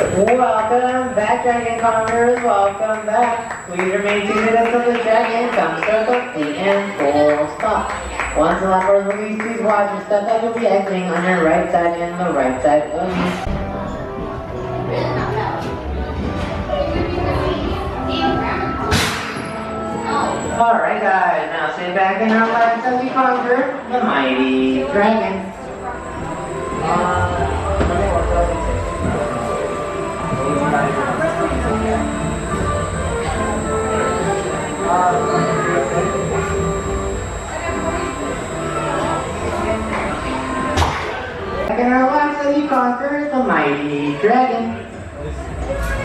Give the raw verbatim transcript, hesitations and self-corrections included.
Welcome back, Dragon Conquerors. Welcome back. Please remain seated until the dragon comes circle in and full stop. Once the lap is released, please watch your step that you'll be exiting on your right side and the right side only. Alright guys, now sit back and relax as we conquer the mighty dragon. Back and relax as you conquer the mighty dragon.